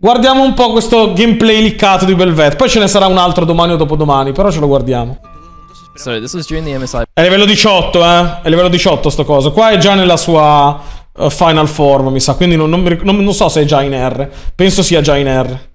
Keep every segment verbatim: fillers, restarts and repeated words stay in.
Guardiamo un po' questo gameplay liccato di Bel'Vet. Poi ce ne sarà un altro domani o dopodomani, però ce lo guardiamo. So this was during the M S I. È livello diciotto, eh? È livello diciotto sto coso. Qua è già nella sua uh, final form, mi sa. Quindi non, non, non, non so se è già in R. Penso sia già in R.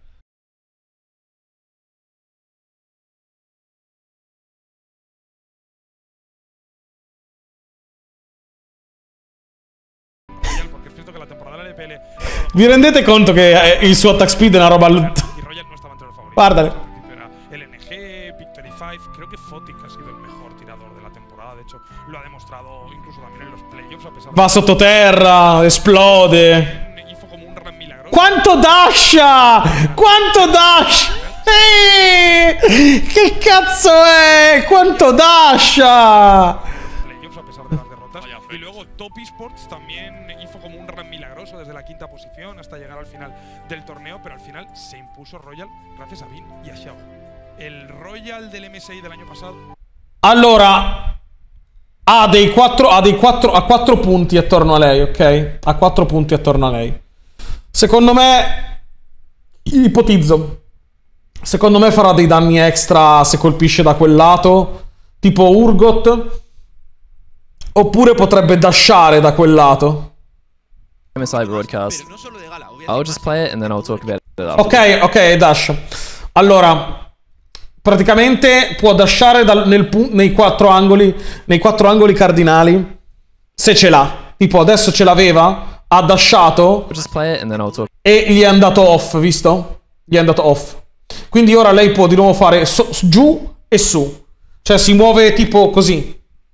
Vi rendete conto che il suo attack speed è una roba... Guardale. L N G, Victory cinque, creo que Fotic ha sido el mejor tirador de la temporada, de hecho lo ha demostrado incluso también en los playoffs a pesar de... Va sottoterra, esplode. Hizo como un run milagroso. Quanto dasha! Quanto dash! Eeeh! Che cazzo è? Quanto dasha! Playoffs a pesar de las derrotas. Y luego Top Esports también hizo como un run milagroso desde la quinta posición hasta llegar al final del torneo, pero al final se impuso Royal gracias a Bin y a Xiao. El Royal del M S I del año pasado. Allora, ha dei quattro, ha dei quattro, ha quattro punti attorno a lei, ok? Ha quattro punti attorno a lei. Secondo me, ipotizzo, secondo me farà dei danni extra se colpisce da quel lato, tipo Urgot, oppure potrebbe dashare da quel lato. M S I broadcast. I'll just play it and then I'll talk about it after. Ok, ok, dash. Allora, praticamente può dashare dal, nel, nei quattro angoli, nei quattro angoli cardinali, se ce l'ha. Tipo, adesso ce l'aveva, ha dashato Just play it and then I'll talk. e gli è andato off, visto? Gli è andato off. Quindi ora lei può di nuovo fare so, giù e su. Cioè si muove tipo così.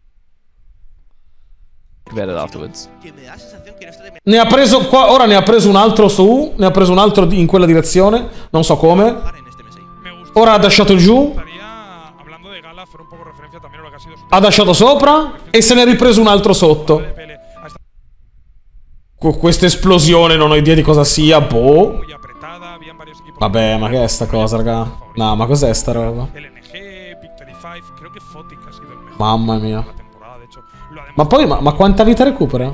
About it afterwards. Ne ha preso qua, ora ne ha preso un altro su, ne ha preso un altro in quella direzione, non so come. Ora ha dashato giù, ha dashato sopra e se ne è ripreso un altro sotto. Con questa esplosione non ho idea di cosa sia, boh. Vabbè, ma che è sta cosa, raga? No, ma cos'è sta roba? Mamma mia. Ma poi, ma, ma quanta vita recupera?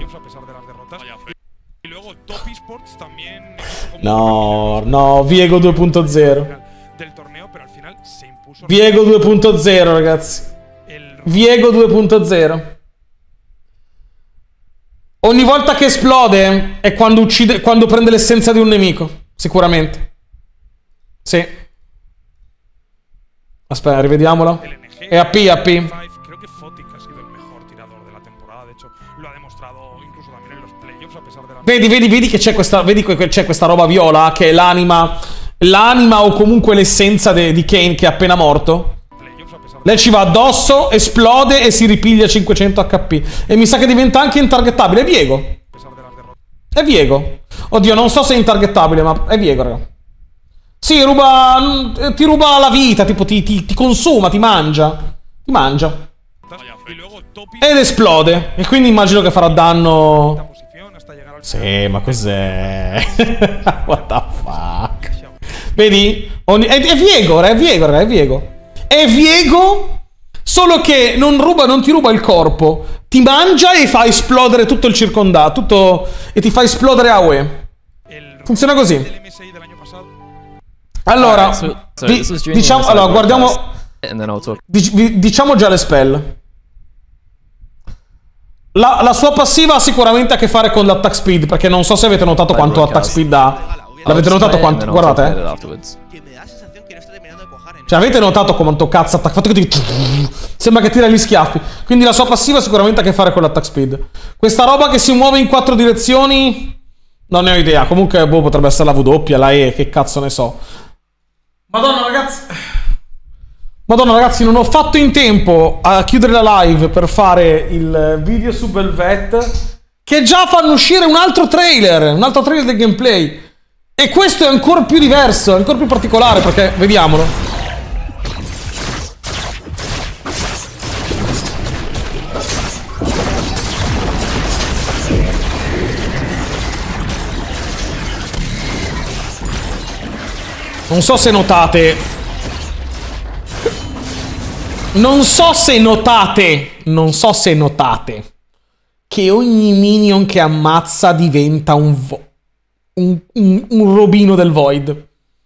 No, no, Viego due punto zero. Viego due punto zero, ragazzi. Viego due punto zero. Ogni volta che esplode è quando uccide, quando prende l'essenza di un nemico. Sicuramente. Sì. Aspetta, rivediamola. È A P, A P. Vedi, vedi, vedi che c'è questa, vedi che c'è questa roba viola che è l'anima, l'anima o comunque l'essenza di Kayn che è appena morto. Lei ci va addosso, esplode e si ripiglia cinquecento H P. E mi sa che diventa anche intargettabile. È Viego. È Viego. Oddio, non so se è intargettabile, ma è Viego, raga. Sì, ruba, ti ruba la vita, tipo ti, ti, ti consuma, ti mangia. Ti mangia. Ed esplode. E quindi immagino che farà danno... Sì, ma cos'è? What the fuck? Vedi? Ogni... È, è Viego, è Viego, è Viego. È Viego, solo che non ruba, non ti ruba il corpo. Ti mangia e fa esplodere tutto il circondato. Tutto... E ti fa esplodere A O E. Funziona così. Allora, di, diciamo, allora guardiamo... Dic, diciamo già le spell. La, la sua passiva ha sicuramente a che fare con l'attack speed, perché non so se avete notato quanto attack speed ha. L'avete notato quanto? Guardate. Cioè, avete notato quanto cazzo attack? Fatto che ti... Sembra che tira gli schiaffi. Quindi la sua passiva ha sicuramente a che fare con l'attack speed. Questa roba che si muove in quattro direzioni... Non ne ho idea. Comunque, boh, potrebbe essere la W, la E, che cazzo ne so. Madonna, ragazzi... Madonna ragazzi, non ho fatto in tempo a chiudere la live per fare il video su Bel'Vet, che già fanno uscire un altro trailer, un altro trailer del gameplay. E questo è ancora più diverso, ancora più particolare, perché vediamolo. Non so se notate... Non so se notate, non so se notate, che ogni minion che ammazza diventa un vo... un, un, un robino del Void.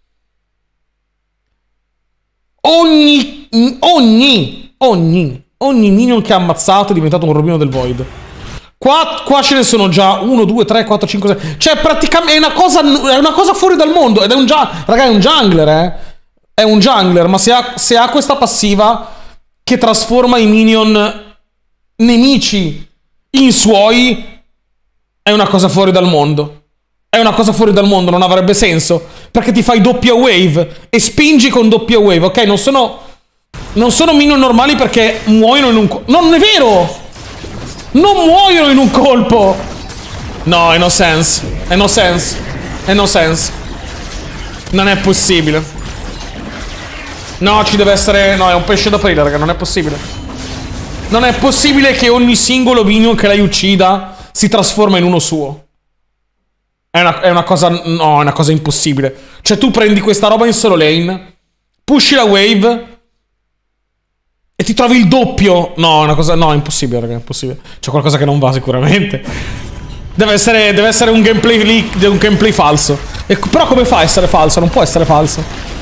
Ogni, ogni, ogni, ogni minion che ha ammazzato è diventato un robino del Void. Qua, qua ce ne sono già uno, due, tre, quattro, cinque, sei. Cioè, praticamente è una cosa, è una cosa fuori dal mondo. Ed è un già, raga, è un jungler, eh. È un jungler, ma se ha, se ha questa passiva che trasforma i minion nemici in suoi, è una cosa fuori dal mondo. È una cosa fuori dal mondo, non avrebbe senso. Perché ti fai doppia wave e spingi con doppia wave, ok? Non sono, non sono minion normali perché muoiono in un colpo. Non è vero! Non muoiono in un colpo! No, è no sense. È no sense. È no sense. Non è possibile. No, ci deve essere... No, è un pesce da aprire, raga, non è possibile. Non è possibile che ogni singolo minion che lei uccida si trasforma in uno suo. È una, è una cosa... No, è una cosa impossibile. Cioè, tu prendi questa roba in solo lane, pushi la wave e ti trovi il doppio. No, è una cosa... No, è impossibile, raga, è impossibile. C'è qualcosa che non va sicuramente. Deve essere, deve essere un gameplay leak, un gameplay falso. E, però come fa a essere falso? Non può essere falso.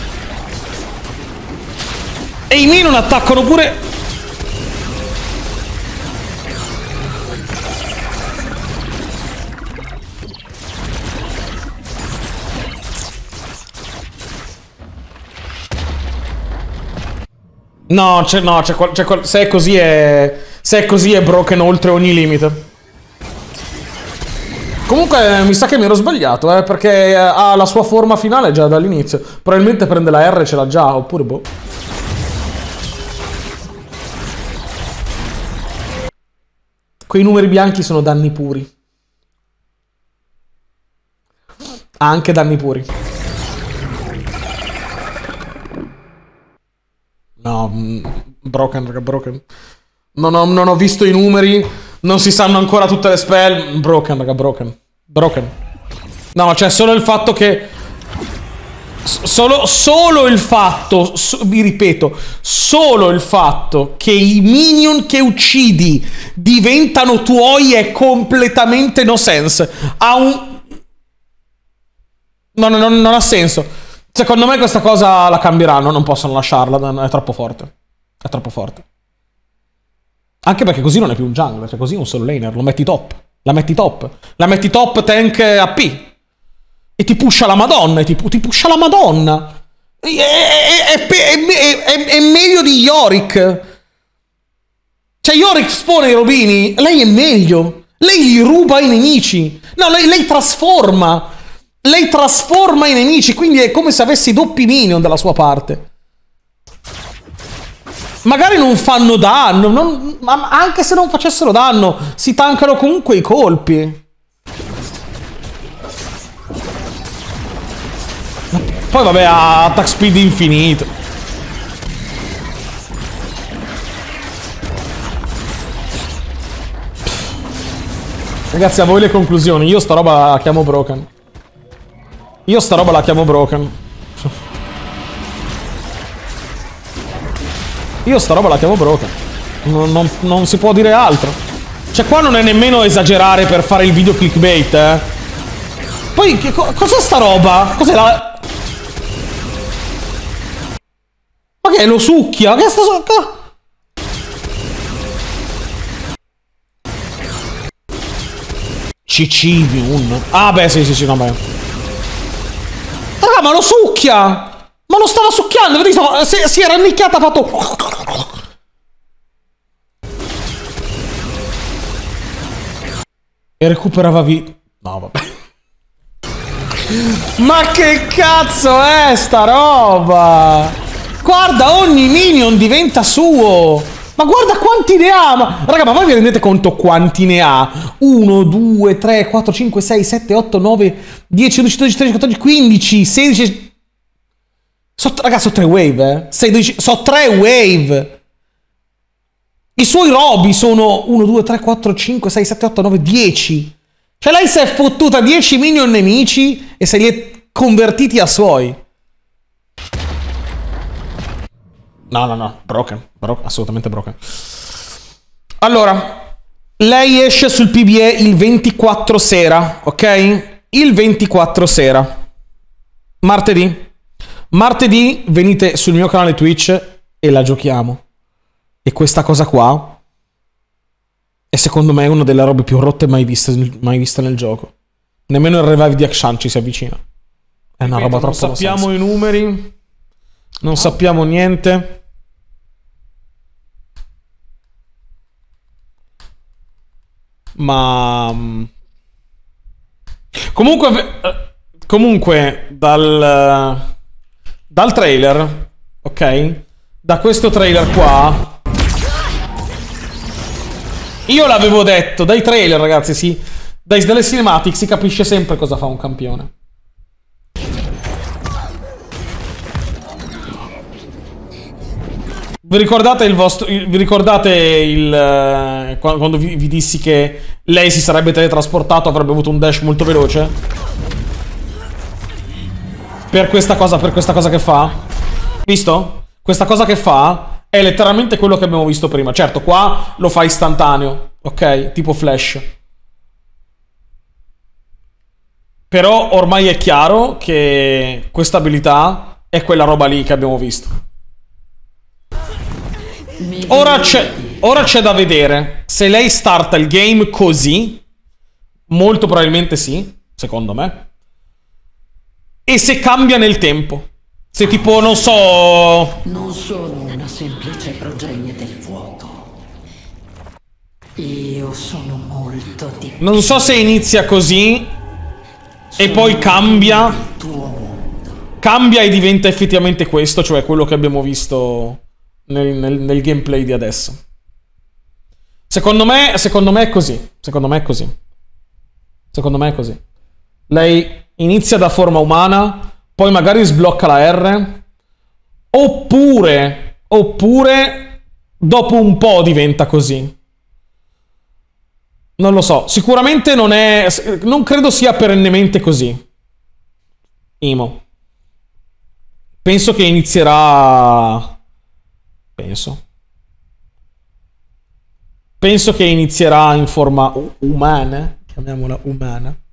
E i minion attaccano pure... No, c'è, no, c'è, c'è, se è così è... Se è così è broken oltre ogni limite. Comunque mi sa che mi ero sbagliato, eh, perché ha la sua forma finale già dall'inizio. Probabilmente prende la R e ce l'ha già, oppure boh. Quei numeri bianchi sono danni puri. Ha anche danni puri. No, broken, raga, broken. Non ho, non ho visto i numeri, non si sanno ancora tutte le spell. Broken, raga, broken. Broken. No, cioè solo il fatto che... Solo, solo il fatto, so, vi ripeto, solo il fatto che i minion che uccidi diventano tuoi è completamente no sense. Ha un... No, no, no, non ha senso. Secondo me questa cosa la cambieranno, non possono lasciarla, è troppo forte. È troppo forte. Anche perché così non è più un jungler, cioè così è un solo laner, lo metti top. La metti top. La metti top tank A P. E ti pusha la madonna, e ti, ti pusha la madonna. È, è, è, è, è, è meglio di Yorick. Cioè Yorick spona i robini, lei è meglio. Lei gli ruba i nemici. No, lei, lei trasforma. Lei trasforma i nemici, quindi è come se avessi doppi minion dalla sua parte. Magari non fanno danno, non, ma anche se non facessero danno, si tankano comunque i colpi. Poi vabbè, ha attack speed infinito. Ragazzi, a voi le conclusioni. Io sta roba la chiamo broken. Io sta roba la chiamo broken. Io sta roba la chiamo broken. Non, non, non si può dire altro. Cioè qua non è nemmeno esagerare per fare il video clickbait, eh. Poi, che, co cos'è sta roba? Cos'è la... Ma che è? Lo succhia? Che sta so... Cicivium. Ah beh, sì, sì, sì, no, beh. Raga, ma lo succhia! Ma lo stava succhiando, vedi? Si, si era annicchiata, ha fatto... E recuperava vita. No, vabbè. Ma che cazzo è sta roba? Guarda, ogni minion diventa suo. Ma guarda quanti ne ha. Ma... Raga, ma voi vi rendete conto quanti ne ha? uno, due, tre, quattro, cinque, sei, sette, otto, nove, dieci, dodici, tredici, quattordici, quindici, sedici... So, raga, so tre wave, eh. sei, dodici... So tre wave. I suoi robi sono uno, due, tre, quattro, cinque, sei, sette, otto, nove, dieci. Cioè lei si è fottuta dieci minion nemici e se li è convertiti a suoi. No, no, no. Broken. Broken. Assolutamente broken. Allora, lei esce sul P B E il ventiquattro sera, ok? il ventiquattro sera, martedì. Martedì venite sul mio canale Twitch e la giochiamo. E questa cosa qua è secondo me una delle robe più rotte mai viste, mai viste nel gioco. Nemmeno il revive di Akshan ci si avvicina. È una roba troppo. Non sappiamo i numeri. Non sappiamo niente. Ma comunque comunque dal dal trailer, ok? Da questo trailer qua io l'avevo detto, dai trailer ragazzi, sì, dai, dalle cinematics si capisce sempre cosa fa un campione. Vi ricordate il vostro. Vi ricordate il. Quando vi, vi dissi che lei si sarebbe teletrasportato, avrebbe avuto un dash molto veloce? Per questa cosa, per questa cosa che fa? Visto? Questa cosa che fa è letteralmente quello che abbiamo visto prima. Certo, qua lo fa istantaneo, ok? Tipo flash. Però ormai è chiaro che questa abilità è quella roba lì che abbiamo visto. Ora c'è, ora c'è da vedere se lei starta il game così. Molto probabilmente sì, secondo me. E se cambia nel tempo. Se tipo, non so... Non sono una semplice progenie del vuoto. Io sono molto di più. Non so se inizia così e poi cambia. Cambia e diventa effettivamente questo, cioè quello che abbiamo visto... Nel, nel, nel gameplay di adesso. Secondo me, secondo me è così. Secondo me è così. Secondo me è così. Lei inizia da forma umana, poi magari sblocca la R, oppure, oppure dopo un po' diventa così. Non lo so. Sicuramente non è. Non credo sia perennemente così. Imo. Penso che inizierà. Penso. Penso che inizierà in forma umana, chiamiamola umana.